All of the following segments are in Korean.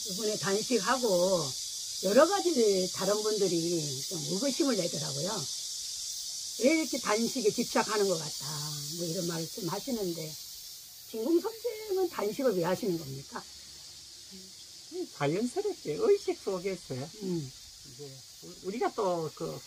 이번에 단식하고 여러 가지 다른 분들이 좀 의구심을 내더라고요. 왜 이렇게 단식에 집착하는 것 같다, 뭐 이런 말씀 하시는데, 진공 선생은 단식을 왜 하시는 겁니까? 자연스럽게 의식 속에서요. 이제 우리가 또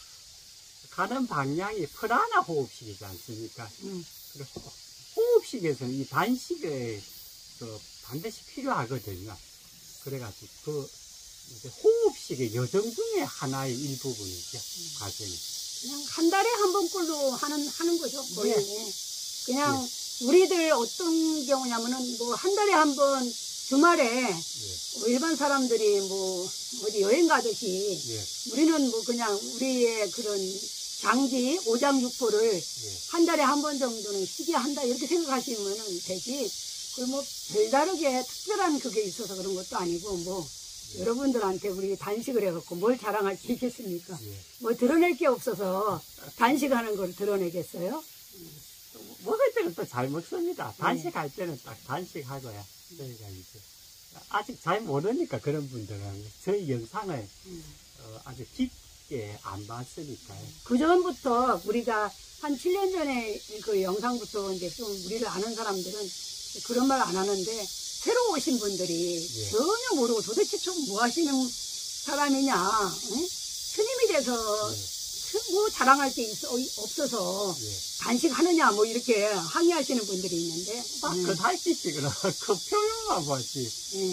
가는 방향이 프라나 호흡식이지 않습니까? 그리고 호흡식에서는 이 단식을 반드시 필요하거든요. 그래가지고 이제 호흡식의 여정 중에 하나의 일부분이죠. 과정이. 그냥 한 달에 한 번꼴로 하는 거죠. 거의. 네. 그냥 네. 우리들 어떤 경우냐면은 뭐 한 달에 한 번 주말에 네. 일반 사람들이 뭐 어디 여행 가듯이 네. 우리는 뭐 그냥 우리의 그런 장기 오장육부를 네. 한 달에 한 번 정도는 쉬게 한다 이렇게 생각하시면 되지. 그 뭐 별다르게 특별한 그게 있어서 그런 것도 아니고 뭐 여러분들한테 우리 단식을 해갖고 뭘 자랑할 게 있겠습니까? 뭐 드러낼 게 없어서 단식하는 걸 드러내겠어요? 먹을 때는 또 잘 먹습니다. 단식할 때는 딱 단식하고요. 저희가 이제 아직 잘 모르니까 그런 분들은 저희 영상을 아주 깊게 안 봤으니까요. 그 전부터 우리가 한 7년 전에 그 영상부터 이제 좀 우리를 아는 사람들은 그런 말 안 하는데 새로 오신 분들이 예. 전혀 모르고 도대체 좀 뭐 하시는 사람이냐, 응? 스님이 돼서 뭐 자랑할 게 없어서 단식하느냐 뭐 이렇게 항의하시는 분들이 있는데 그 단식식은 그 표현만 보지.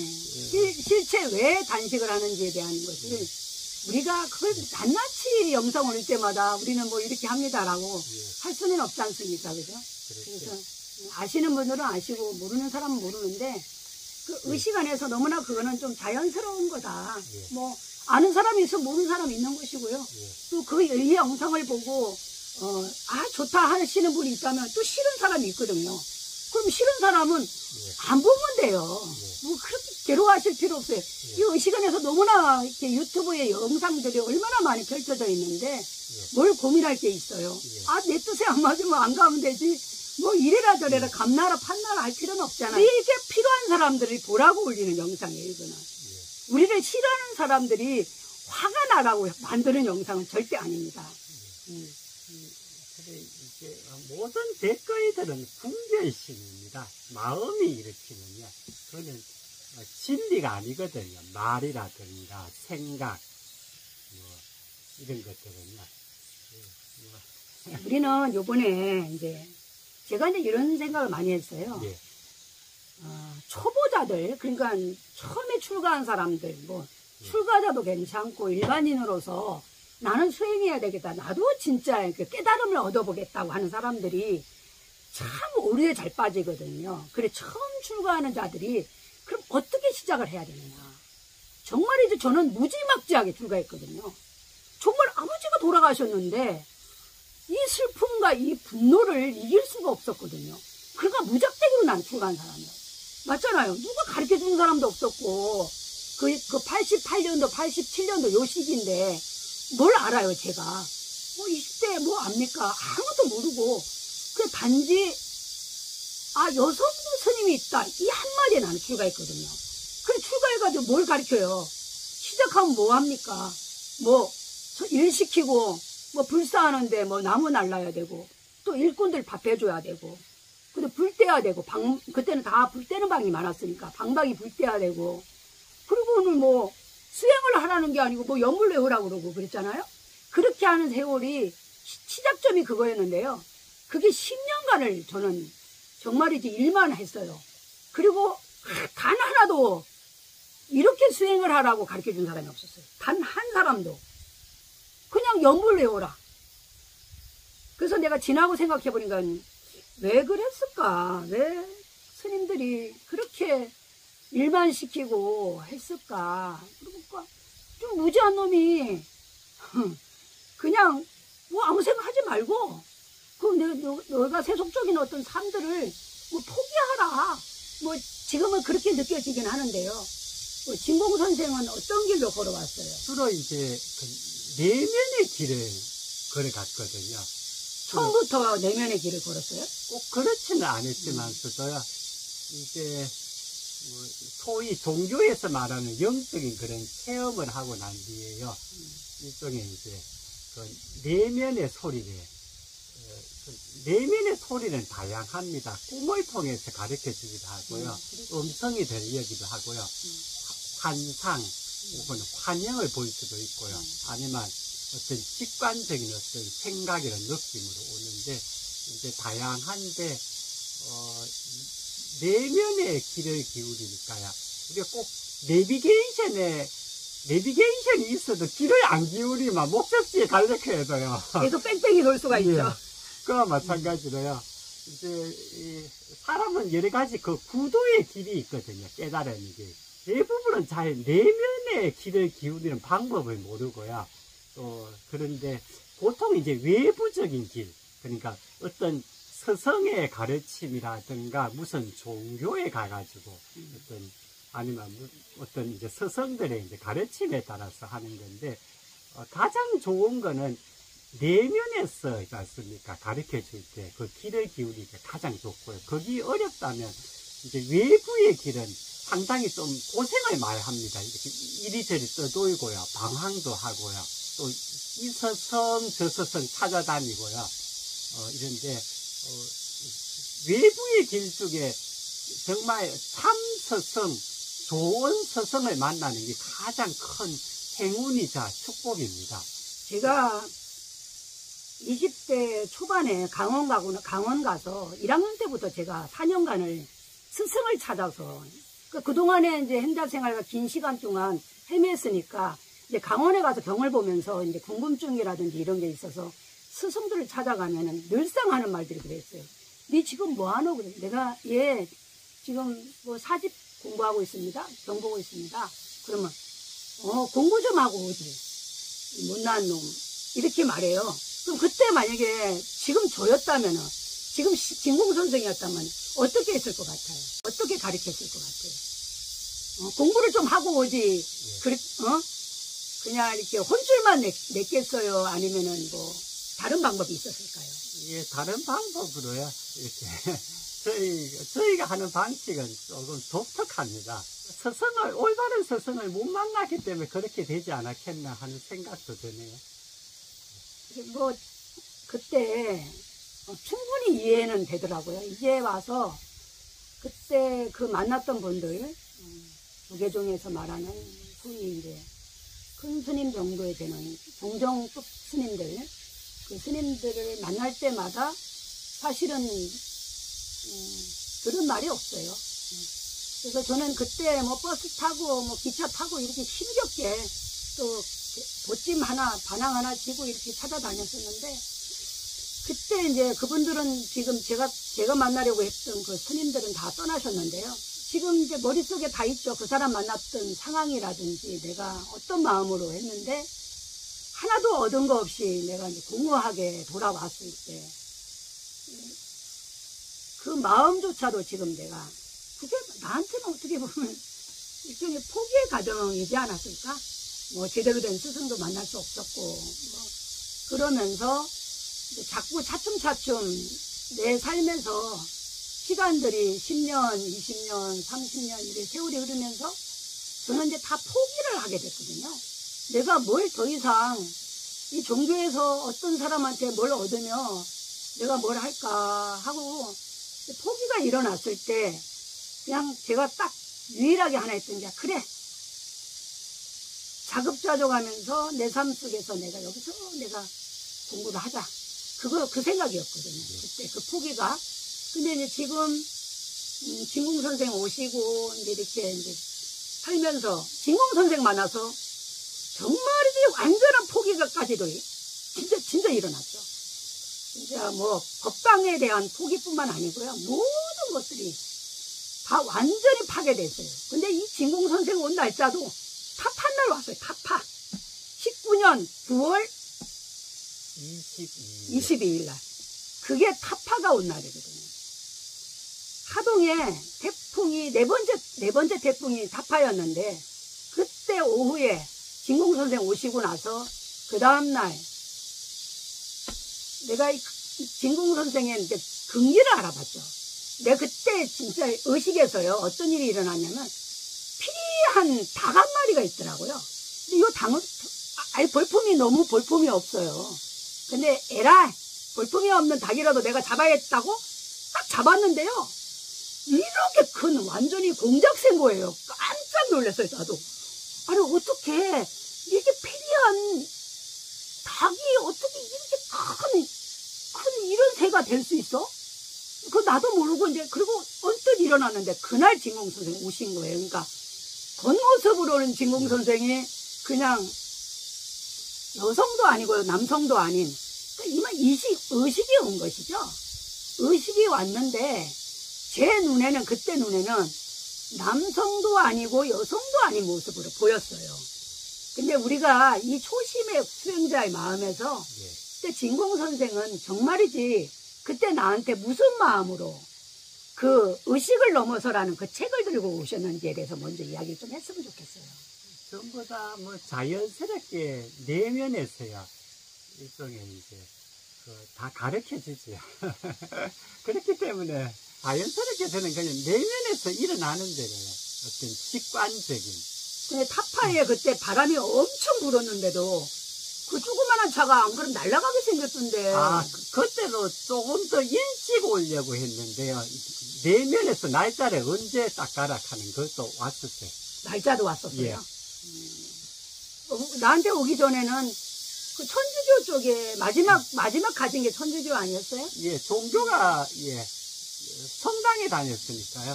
실제 왜 단식을 하는지에 대한 것을 우리가 그걸 낱낱이 영상 올 때마다 우리는 뭐 이렇게 합니다라고 할 수는 없지 않습니까? 그죠? 그래서 아시는 분들은 아시고 모르는 사람은 모르는데 그 의식 안에서 너무나 그거는 좀 자연스러운 거다. 뭐 아는 사람이 있어 모르는 사람이 있는 것이고요. 또 그 이 영상을 보고 아 좋다 하시는 분이 있다면 또 싫은 사람이 있거든요. 그럼 싫은 사람은 안 보면 돼요. 뭐 그렇게 괴로워하실 필요 없어요. 이 의식 안에서 너무나 이렇게 유튜브에 영상들이 얼마나 많이 펼쳐져 있는데 뭘 고민할 게 있어요. 아 내 뜻에 안 맞으면 안 가면 되지. 뭐 이래라 저래라 감나라 판나라 할 필요는 없잖아요. 이게 필요한 사람들이 보라고 올리는 영상이에요. 이거는 우리를 싫어하는 사람들이 화가 나라고 만드는 영상은 절대 아닙니다. 이제 모든 댓글들은 분별심입니다. 마음이 일으키는요. 그거는 진리가 아니거든요. 말이라든가 생각 뭐 이런 것들은요. 우리는 요번에 이제 제가 이제 이런 생각을 많이 했어요. 예. 초보자들, 그러니까 처음에 출가한 사람들, 뭐 출가자도 괜찮고 일반인으로서 나는 수행해야 되겠다. 나도 진짜 깨달음을 얻어보겠다고 하는 사람들이 참 오류에 잘 빠지거든요. 그래 처음 출가하는 자들이 그럼 어떻게 시작을 해야 되느냐. 정말이지 저는 무지막지하게 출가했거든요. 정말 아버지가 돌아가셨는데 이 슬픔과 이 분노를 이길 수가 없었거든요. 그러니까 무작대기로 난 출가한 사람이에요. 맞잖아요. 누가 가르쳐주는 사람도 없었고 그 88년도 87년도 요 시기인데 뭘 알아요 제가. 뭐 20대 뭐 압니까? 아무것도 모르고 그 단지 여성부 스님이 있다 이 한마디에 나는 출가했거든요. 그래 출가해가지고 뭘 가르쳐요. 시작하면 뭐 합니까? 뭐 일 시키고 뭐 불사하는데 뭐 나무 날라야 되고 또 일꾼들 밥 해줘야 되고 근데 불 떼야 되고 그때는 다 불 떼는 방이 많았으니까 방방이 불 떼야 되고 그리고는 뭐 수행을 하라는 게 아니고 뭐 연불 외우라고 그러고 그랬잖아요. 그렇게 하는 세월이 시작점이 그거였는데요. 그게 10년간을 저는 정말이지 일만 했어요. 그리고 단 하나도 이렇게 수행을 하라고 가르쳐준 사람이 없었어요. 단 한 사람도. 그냥 연불 외워라. 그래서 내가 지나고 생각해보니까 왜 그랬을까? 왜 스님들이 그렇게 일만 시키고 했을까? 그러니까 좀 무지한 놈이 그냥 뭐 아무 생각하지 말고 그럼 너가 세속적인 어떤 삶들을 뭐 포기하라. 뭐 지금은 그렇게 느껴지긴 하는데요. 뭐 진공 선생은 어떤 길로 걸어왔어요? 주로 이제 내면의 길을 걸어갔거든요. 처음부터 내면의 길을 걸었어요? 꼭 그렇지는 않았지만서도요. 이제 소위 종교에서 말하는 영적인 그런 체험을 하고 난 뒤에요. 일종의 이제 그 내면의 소리를 내면의 소리는 다양합니다. 꿈을 통해서 가르쳐 주기도 하고요. 음성이 들리기도 하고요. 환상 혹은 환영을 볼 수도 있고요. 아니면 어떤 직관적인 어떤 생각이나 느낌으로 오는데 이제 다양한데 내면의 귀를 기울이니까요. 우리가 꼭 내비게이션이 있어도 귀를 안 기울이면 목적지에 가려고 해도요. 계속 뺑뺑이 돌 수가 있죠. 예. 그와 마찬가지로요. 이제 사람은 여러 가지 그 구도의 길이 있거든요. 깨달음이. 대부분은 잘 내면의 귀를 기울이는 방법을 모르고요. 그런데 보통 이제 외부적인 길, 그러니까 어떤 서성의 가르침이라든가 무슨 종교에 가가지고 아니면 어떤 이제 서성들의 이제 가르침에 따라서 하는 건데 가장 좋은 거는 내면에서 있지 않습니까? 가르쳐 줄 때 그 길을 기울이기 가장 좋고요. 거기 어렵다면 이제 외부의 길은 상당히 좀 고생을 많이 합니다. 이렇게 이리저리 떠돌고요. 방황도 하고요. 또 이 서성 저 서성 찾아다니고요. 이런데 외부의 길 중에 정말 참 서성, 좋은 서성을 만나는 게 가장 큰 행운이자 축복입니다. 제가 20대 초반에 강원 가서 1학년 때부터 제가 4년간을 스승을 찾아서 그동안에 이제 행자 생활과 긴 시간 동안 헤맸으니까 이제 강원에 가서 병을 보면서 이제 궁금증이라든지 이런 게 있어서 스승들을 찾아가면은 늘상 하는 말들이 그랬어요. 네 지금 뭐 하노? 그래. 내가 지금 뭐 사집 공부하고 있습니다. 병 보고 있습니다. 그러면 공부 좀 하고 오지. 못난 놈. 이렇게 말해요. 그럼 그때 만약에 지금 저였다면은 지금 진공 선생이었다면 어떻게 했을 것 같아요? 어떻게 가르쳤을 것 같아요? 공부를 좀 하고 오지. 그냥 이렇게 혼쭐만 냈겠어요? 아니면은 뭐 다른 방법이 있었을까요? 예, 다른 방법으로요. 이렇게 저희가 하는 방식은 조금 독특합니다. 올바른 스승을 못 만났기 때문에 그렇게 되지 않았겠나 하는 생각도 드네요. 뭐 그때 충분히 이해는 되더라고요. 이제 와서 그때 그 만났던 분들 조계종에서 말하는 소위 이제 큰 스님 정도에 되는 종정급 스님들, 그 스님들을 만날 때마다 사실은 들은 말이 없어요. 그래서 저는 그때 뭐 버스 타고 뭐 기차 타고 이렇게 힘겹게 또 보찜 하나 반항 하나 쥐고 이렇게 찾아다녔었는데, 그때 이제 그분들은 지금 제가 만나려고 했던 그 스님들은 다 떠나셨는데요. 지금 이제 머릿속에 다 있죠. 그 사람 만났던 상황이라든지 내가 어떤 마음으로 했는데 하나도 얻은 거 없이 내가 이제 공허하게 돌아왔을 때 그 마음조차도 지금 내가 그게 나한테는 어떻게 보면 일종의 포기의 과정이지 않았을까? 뭐 제대로 된 스승도 만날 수 없었고 뭐 그러면서 자꾸 차츰차츰 내 삶에서 시간들이 10년, 20년, 30년 이렇게 세월이 흐르면서 저는 이제 다 포기를 하게 됐거든요. 내가 뭘 더 이상 이 종교에서 어떤 사람한테 뭘 얻으며 내가 뭘 할까 하고 포기가 일어났을 때 그냥 제가 딱 유일하게 하나 했던 게 그래, 자급자족하면서 내 삶 속에서 내가 여기서 내가 공부를 하자. 그 생각이었거든요. 그때 그 포기가. 근데 이제 지금 진공 선생 오시고 이제 이렇게 살면서 진공 선생 만나서 정말이지 완전한 포기가까지도 진짜 일어났죠. 진짜 뭐 법당에 대한 포기뿐만 아니고요. 모든 것들이 다 완전히 파괴됐어요. 근데 이 진공 선생 온 날짜도 타파 날 왔어요. 타파. 19년 9월 22일 날. 그게 타파가 온 날이거든요. 하동에 태풍이 네 번째 태풍이 타파였는데 그때 오후에 진공 선생 오시고 나서 그 다음날 내가 이 진공 선생의 이제 근기를 알아봤죠. 내가 그때 진짜 의식에서요, 어떤 일이 일어났냐면, 피리한 닭 한 마리가 있더라고요. 근데 이 닭은, 아예 볼품이 너무 볼품이 없어요. 근데 에라이, 볼품이 없는 닭이라도 내가 잡아야겠다고 딱 잡았는데요. 이렇게 큰 완전히 공작새인 거예요. 깜짝 놀랐어요, 나도. 아니, 어떻게 이렇게 피리한 닭이 어떻게 이렇게 큰 이런 새가 될 수 있어? 그거 나도 모르고 이제, 그리고 언뜻 일어났는데, 그날 진공 선생이 오신 거예요. 그러니까, 겉모습으로는 진공 선생이 그냥 여성도 아니고요, 남성도 아닌, 그러니까 이만 의식이 온 것이죠. 의식이 왔는데, 제 눈에는, 그때 눈에는 남성도 아니고 여성도 아닌 모습으로 보였어요. 근데 우리가 이 초심의 수행자의 마음에서, 그때 진공 선생은 정말이지, 그때 나한테 무슨 마음으로 그 의식을 넘어서라는 그 책을 들고 오셨는지에 대해서 먼저 이야기를 좀 했으면 좋겠어요. 전부 다 뭐 자연스럽게 내면에서야 일종의 이제 다 가르쳐 주죠. 그렇기 때문에 자연스럽게 저는 그냥 내면에서 일어나는 대로 어떤 직관적인. 근데 타파에 그때 바람이 엄청 불었는데도 그 조그만한 차가 안 그러면 날아가게 생겼던데. 아, 그때도 조금 더 일찍 오려고 했는데요. 내면에서 날짜를 언제 딱 가라 하는 것도 왔었어요. 날짜도 왔었어요. 예. 나한테 오기 전에는 그 천주교 쪽에 마지막 가진 게 천주교 아니었어요? 예, 종교가, 예, 성당에 다녔으니까요.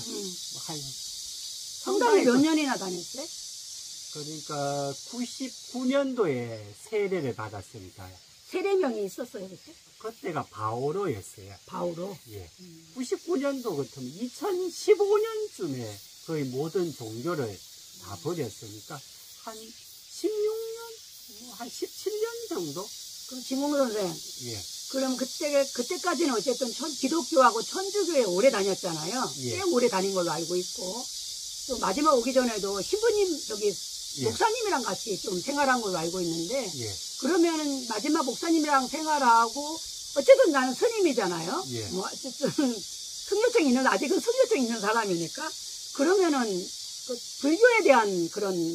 성당에 몇 년이나 다녔어요? 그러니까 99년도에 세례를 받았으니까요. 세례명이 있었어요, 그때? 그때가 바오로였어요. 바오로? 예. 99년도 같으면 2015년쯤에 거의 모든 종교를 다 버렸으니까 한 16년, 한 17년 정도? 그럼 진공 선생. 예. 그럼 그때까지는 어쨌든 기독교하고 천주교에 오래 다녔잖아요. 예. 꽤 오래 다닌 걸로 알고 있고. 또 마지막 오기 전에도 신부님, 예. 목사님이랑 같이 좀 생활한 걸로 알고 있는데. 예. 그러면은 마지막 목사님이랑 생활하고, 어쨌든 나는 스님이잖아요. 예. 뭐, 어쨌든, 아직은 승려증 있는 사람이니까. 그러면은, 그 불교에 대한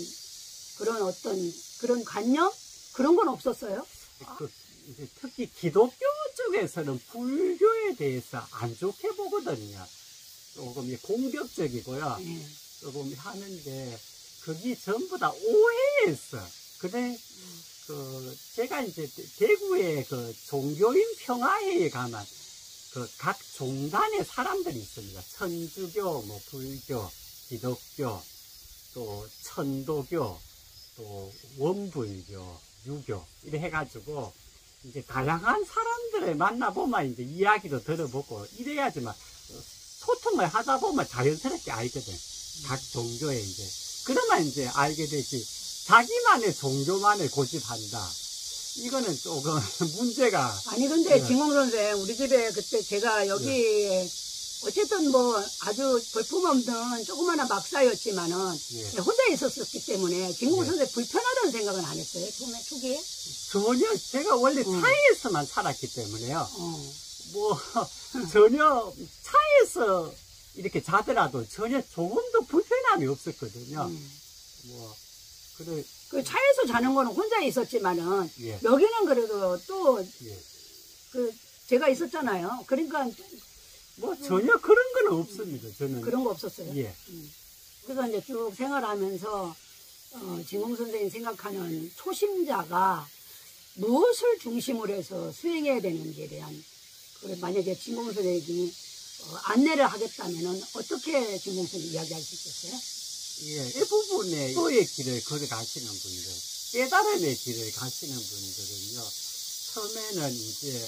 그런 관념? 그런 건 없었어요? 이제 특히 기독교 쪽에서는 불교에 대해서 안 좋게 보거든요. 조금 공격적이고요. 조금 하는데, 그게 전부 다 오해였어. 그래, 제가 이제 대구에 종교인 평화회에 가면 각 종단의 사람들이 있습니다. 천주교, 뭐 불교, 기독교, 또 천도교, 또 원불교, 유교 이래 해가지고 이제 다양한 사람들을 만나보면 이제 이야기도 들어보고 이래야지만 소통을 하다 보면 자연스럽게 알거든. 각 종교에 이제 그러면 이제 알게 되지. 자기만의 종교만을 고집한다. 이거는 조금 문제가. 아니 근데 예. 진공 선생, 우리 집에 그때 제가 여기에 어쨌든 뭐 아주 볼품없는 조그마한 막사였지만은 예. 혼자 있었기 때문에 진공 예. 선생 불편하다는 생각은 안 했어요. 초기에? 전혀 제가 원래 차에서만 살았기 때문에요. 어. 뭐 전혀 차에서 이렇게 자더라도 전혀 조금도 불편함이 없었거든요. 뭐 그래. 그 차에서 자는 거는 혼자 있었지만은 예. 여기는 그래도 또 예. 제가 있었잖아요. 그러니까 뭐 전혀 그런 건 없습니다. 저는 그런 거 없었어요. 예. 그래서 이제 쭉 생활하면서 진공 선생님 생각하는 초심자가 무엇을 중심으로 해서 수행해야 되는지에 대한 만약에 진공 선생님이 안내를 하겠다면은 어떻게 진공 선생님 이야기할 수 있겠어요? 예, 이 부분에 소의 길을 걸어가시는 분들, 깨달음의 길을 가시는 분들은요, 처음에는 이제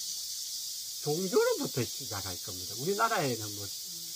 종교로부터 시작할 겁니다. 우리나라에는 뭐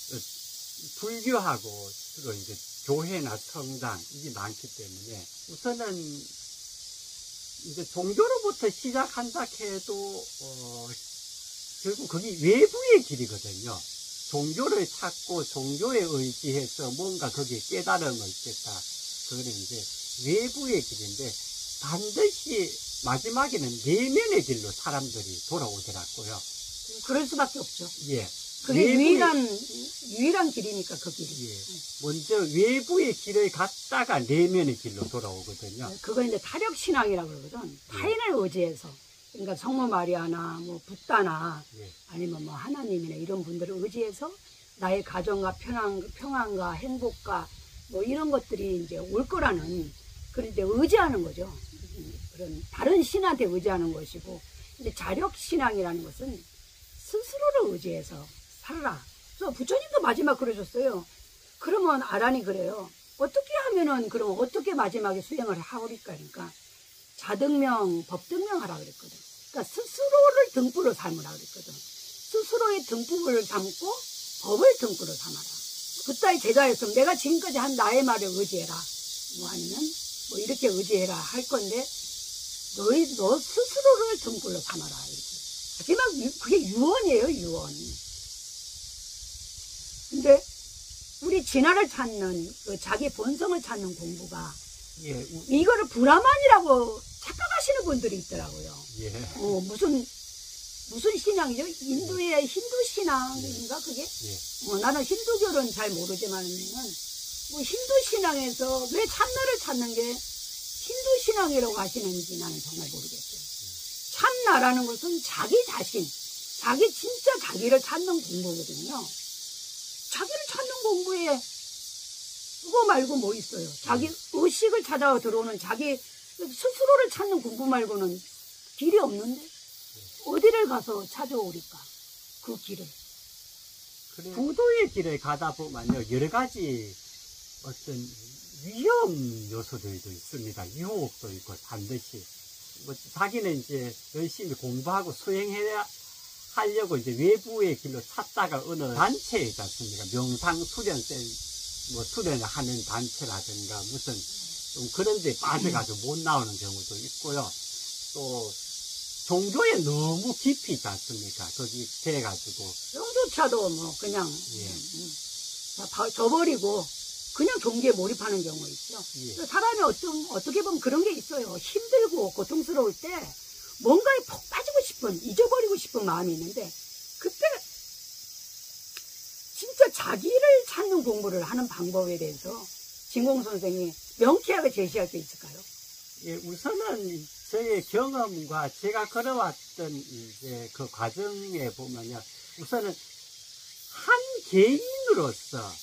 불교하고 주로 이제 교회나 성당 이게 많기 때문에 우선은 이제 종교로부터 시작한다 해도 결국 그게 외부의 길이거든요. 종교를 찾고 종교에 의지해서 뭔가 거기에 깨달음을 얻겠다. 그거는 이제 외부의 길인데 반드시 마지막에는 내면의 길로 사람들이 돌아오더라고요. 그럴 수밖에 없죠. 예. 그게 유일한 길이니까 그 길이. 예. 먼저 외부의 길을 갔다가 내면의 길로 돌아오거든요. 그거 이제 타력신앙이라고 그러거든. 타인을 의지해서. 그러니까 성모 마리아나 뭐 붓다나 예. 아니면 뭐 하나님이나 이런 분들을 의지해서 나의 가정과 평안과 행복과 뭐 이런 것들이 이제 올 거라는 그런 데 의지하는 거죠. 그런 다른 신한테 의지하는 것이고, 근데 자력신앙이라는 것은 스스로를 의지해서 살아라. 그래서 부처님도 마지막 그러셨어요. 그러면 아란이 그래요. 어떻게 하면은 그럼 어떻게 마지막에 수행을 하오리까? 그러니까 자등명, 법등명 하라 그랬거든. 그러니까 스스로를 등불로 삼으라 그랬거든. 스스로의 등불을 삼고 법을 등불로 삼아라. 그따위 제자였으면 내가 지금까지 한 나의 말을 의지해라. 뭐 아니면 뭐 이렇게 의지해라 할 건데 너 스스로를 등불로 삼아라. 이렇게. 하지만 그게 유언이에요, 유언. 근데 우리 진화를 찾는 그 자기 본성을 찾는 공부가 예. 이거를 브라만이라고 착각하시는 분들이 있더라고요. 예. 무슨 신앙이죠? 인도의 힌두 신앙인가 그게? 예. 나는 힌두교는 잘 모르지만은 뭐 힌두 신앙에서 왜 참나를 찾는 게 힌두 신앙이라고 하시는지 나는 정말 모르겠어요. 참나라는 것은 자기 자신, 진짜 자기를 찾는 공부거든요. 자기를 찾는 공부에 그거 말고 뭐 있어요? 자기 의식을 찾아 들어오는 자기 스스로를 찾는 공부 말고는 길이 없는데 어디를 가서 찾아오리까? 그 길을. 부도의 길을 가다 보면요, 여러 가지 어떤 위험 요소들도 있습니다. 유혹도 있고, 반드시. 뭐, 자기는 이제 열심히 공부하고 수행해야 하려고 이제 외부의 길로 찾다가 어느 단체에 있지 않습니까? 명상수련센, 뭐, 수련을 하는 단체라든가, 무슨, 좀 그런 데 빠져가지고 못 나오는 경우도 있고요. 또, 종교에 너무 깊이 있지 않습니까? 거기 돼가지고. 종교차도 뭐, 그냥, 져버리고, 그냥 종교에 몰입하는 경우 있죠. 예. 사람이 어떻게 보면 그런 게 있어요. 힘들고 고통스러울 때 뭔가에 푹 빠지고 싶은, 잊어버리고 싶은 마음이 있는데, 그때 진짜 자기를 찾는 공부를 하는 방법에 대해서 진공 선생이 명쾌하게 제시할 수 있을까요? 예, 우선은 저의 경험과 제가 걸어왔던 이제 그 과정에 보면요. 우선은 한 개인으로서,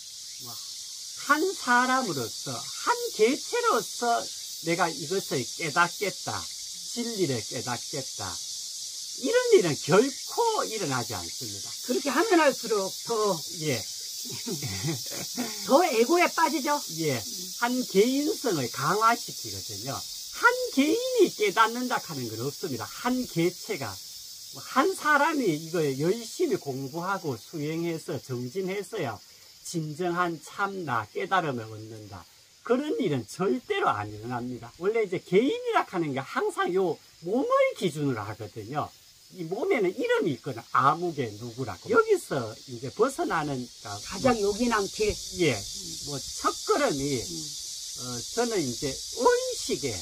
한 사람으로서, 한 개체로서 내가 이것을 깨닫겠다. 진리를 깨닫겠다. 이런 일은 결코 일어나지 않습니다. 그렇게 하면 할수록 예. 더 에고에 빠지죠? 예. 한 개인성을 강화시키거든요. 한 개인이 깨닫는다 하는 건 없습니다. 한 개체가. 한 사람이 이거 열심히 공부하고 수행해서 정진했어야 진정한 참나, 깨달음을 얻는다. 그런 일은 절대로 안 일어납니다. 원래 이제 개인이라 하는 게 항상 요 몸을 기준으로 하거든요. 이 몸에는 이름이 있거든. 아무개 누구라고. 여기서 이제 벗어나는 가장 요긴한 길. 예. 뭐 첫걸음이 저는 이제 의식에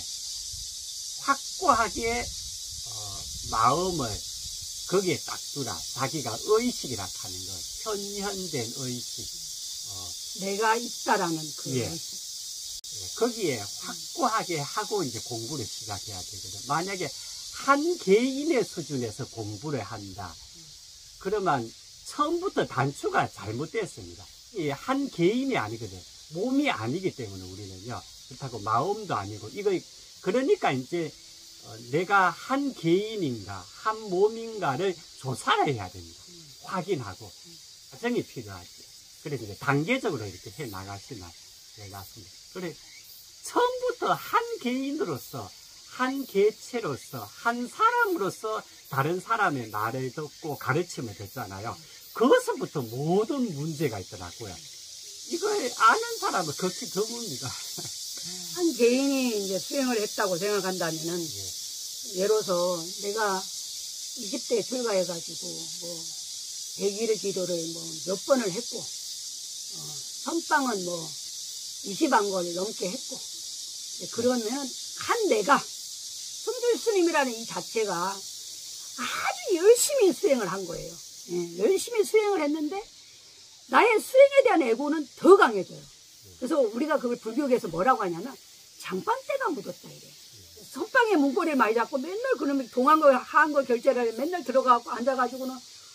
확고하게 마음을 거기에 딱 두라. 자기가 의식이라 하는 거. 현현된 의식. 내가 있다라는 그 예. 의식. 거기에 확고하게 하고 이제 공부를 시작해야 되거든. 만약에 한 개인의 수준에서 공부를 한다. 그러면 처음부터 단추가 잘못됐습니다. 이 한 개인이 아니거든. 몸이 아니기 때문에 우리는요. 그렇다고 마음도 아니고 이거 그러니까 이제 내가 한 개인인가 한 몸인가를 조사를 해야 됩니다. 확인하고 과정이 필요하지. 그래서 이제 단계적으로 이렇게 해 나가시면 될 것 같습니다. 그래 처음부터 한 개인으로서 한 개체로서 한 사람으로서 다른 사람의 말을 듣고 가르침을 듣잖아요. 그것부터 모든 문제가 있더라고요. 이걸 아는 사람은 극히 드뭅니다. 한 개인이 이제 수행을 했다고 생각한다면은 예로서 내가 20대에 출가해가지고 뭐 100일의 기도를 뭐 몇 번을 했고 선방은 뭐 20안걸 넘게 했고 그러면 한 내가 승줄 스님이라는 이 자체가 아주 열심히 수행을 한 거예요. 열심히 수행을 했는데 나의 수행에 대한 애고는 더 강해져요. 그래서 우리가 그걸 불교계에서 뭐라고 하냐면 장판대가 묻었다 이래. 선방에 문고리를 많이 잡고 맨날 그러면 동한 거 하한 거 결제를 맨날 들어가고 앉아가지고는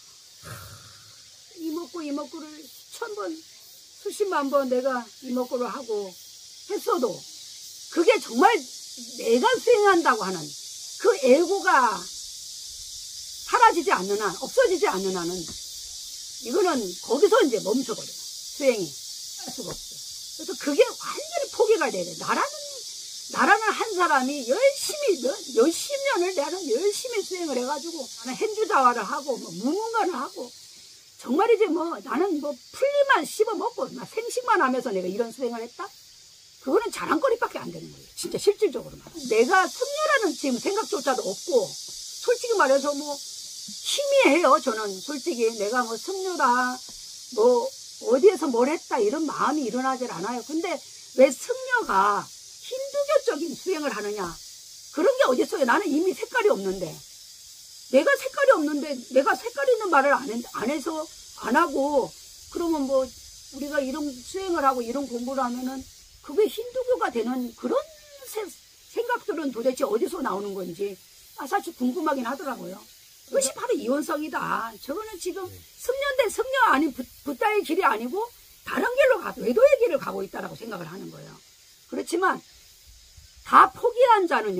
이목구를 1000번 수십만 번 내가 이목구를 하고 했어도 그게 정말 내가 수행한다고 하는 그 애고가 사라지지 않는 한, 없어지지 않는 한은 이거는 거기서 이제 멈춰버려요. 수행이 할 수가 없어요. 그래서 그게 완전히 포기가 돼야 돼. 나라는 한 사람이 열심히 몇십 년을 나는 열심히 수행을 해가지고 나는 hen주자화를 하고 뭐 무문관을 하고 정말이지 뭐 나는 뭐 풀리만 씹어 먹고 막 생식만 하면서 내가 이런 수행을 했다? 그거는 자랑거리밖에 안 되는 거예요. 진짜 실질적으로 말하면. 내가 승려라는 지금 생각조차도 없고 솔직히 말해서 뭐 희미해요. 저는 솔직히 내가 뭐 승려다 뭐 어디에서 뭘 했다 이런 마음이 일어나질 않아요. 근데 왜 승려가 힌두교적인 수행을 하느냐 그런 게 어디 있어요. 나는 이미 색깔이 없는데 내가 색깔이 없는데 내가 색깔 있는 말을 안 해서 안 하고 그러면 뭐 우리가 이런 수행을 하고 이런 공부를 하면은 그게 힌두교가 되는 그런 생각들은 도대체 어디서 나오는 건지 사실 궁금하긴 하더라고요. 그것이 바로 이원성이다. 저거는 지금 승려인데 승려 아닌 붓다의 길이 아니고 다른 길로 외도의 길을 가고 있다라고 생각을 하는 거예요. 그렇지만 다 포기한 자는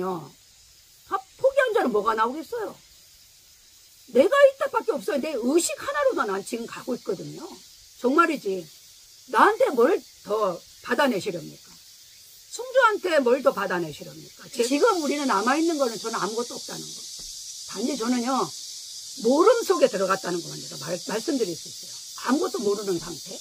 뭐가 나오겠어요? 내가 있다밖에 없어요. 내 의식 하나로도 난 지금 가고 있거든요. 정말이지. 나한테 뭘 더 받아내시렵니까? 승조한테 뭘 더 받아내시렵니까? 지금 우리는 남아있는 거는 저는 아무것도 없다는 거. 단지 저는요, 모름 속에 들어갔다는 것만 제가 말씀드릴 수 있어요. 아무것도 모르는 상태.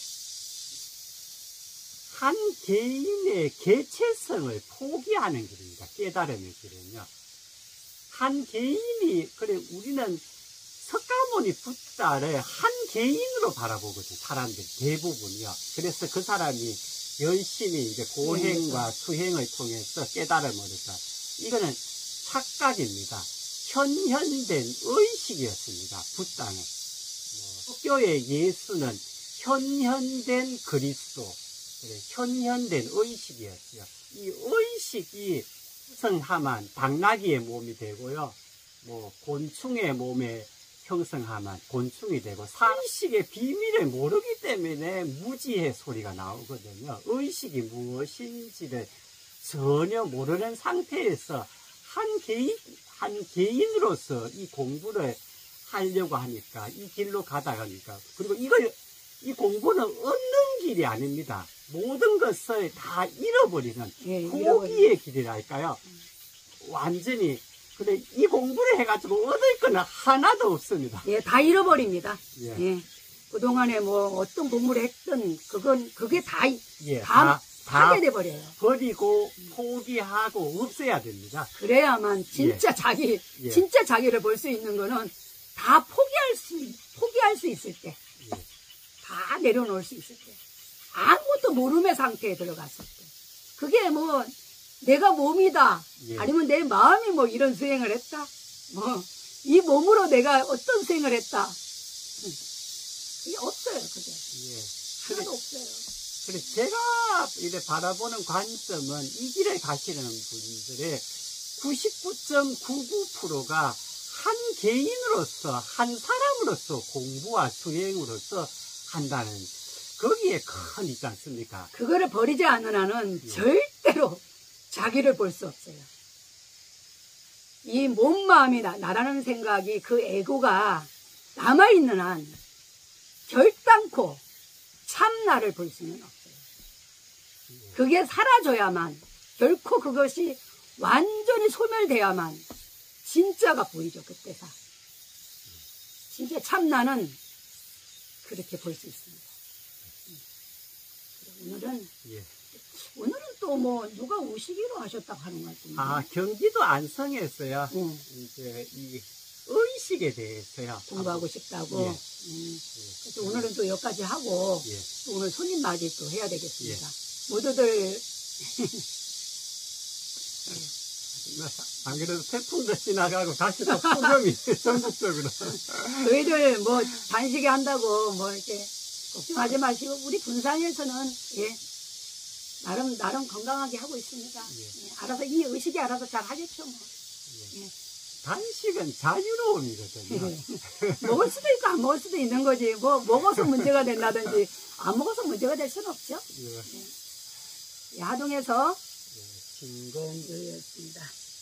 한 개인의 개체성을 포기하는 길입니다. 깨달음의 길은요. 한 개인이, 그래, 우리는 석가모니 붓다를 한 개인으로 바라보거든요. 사람들 대부분요. 그래서 그 사람이 열심히 이제 고행과 수행을 통해서 깨달음을 얻었다. 이거는 착각입니다. 현현된 의식이었습니다. 붓다는.仏교의 예수는 현현된 그리스도, 현현된 의식이었어요. 이 의식이 형성하면 당나귀의 몸이 되고요. 뭐 곤충의 몸에 형성하면 곤충이 되고 의식의 비밀을 모르기 때문에 무지의 소리가 나오거든요. 의식이 무엇인지를 전혀 모르는 상태에서 한 개인으로서 이 공부를 하려고 하니까 이 길로 가다가니까 그리고 이 공부는 얻는 길이 아닙니다. 모든 것을 다 잃어버리는 포기의 길이랄까요. 완전히 근데 이 공부를 해가지고 얻을 거는 하나도 없습니다. 예, 다 잃어버립니다. 예. 그동안에 뭐 어떤 공부를 했든 그게 다 하게 돼버려요. 버리고 포기하고 없애야 됩니다. 그래야만 진짜 진짜 자기를 볼 수 있는 거는 다 포기할 수 있을 때, 다 내려놓을 수 있을 때, 아무것도 모름의 상태에 들어갔을 때, 그게 뭐 내가 몸이다, 아니면 내 마음이 뭐 이런 수행을 했다, 뭐 이 몸으로 내가 어떤 수행을 했다, 그게 없어요. 그게 하나도 없어요. 그래서 제가 이래 바라보는 관점은 이 길을 가시는 분들의 99.99%가 한 개인으로서 한 사람으로서 공부와 수행으로서 한다는 거기에 큰 있지 않습니까? 그거를 버리지 않는 한은 절대로 자기를 볼 수 없어요. 이 몸 마음이 나라는 생각이 그 에고가 남아있는 한 결단코 참나를 볼 수는 없어요. 그게 사라져야만, 결코 그것이 완전히 소멸돼야만 진짜가 보이죠. 그때가 진짜 참나는 그렇게 볼 수 있습니다. 오늘은 또 뭐 누가 우시기로 하셨다고 하는 것 같은데. 경기도 안성에서요. 이제 이 의식에 대해서요. 공부하고 싶다고. 그래서 오늘은 또 여기까지 하고 또 오늘 손님 맞이 또 해야 되겠습니다. 모두들 안 그래도 태풍도 지나가고 다시 또 폭염이 전국적으로. 저희들 뭐 단식에 한다고 뭐 이렇게 걱정하지 마시고 우리 군산에서는 예 나름 건강하게 하고 있습니다. 예. 예, 알아서 이 의식이 알아서 잘 하겠죠 뭐. 예. 단식은 자유로움이거든요. 먹을 수도 있고 안 먹을 수도 있는 거지. 뭐 먹어서 문제가 된다든지 안 먹어서 문제가 될 수는 없죠. 예. 예, 하동에서 신공 연주였습니다.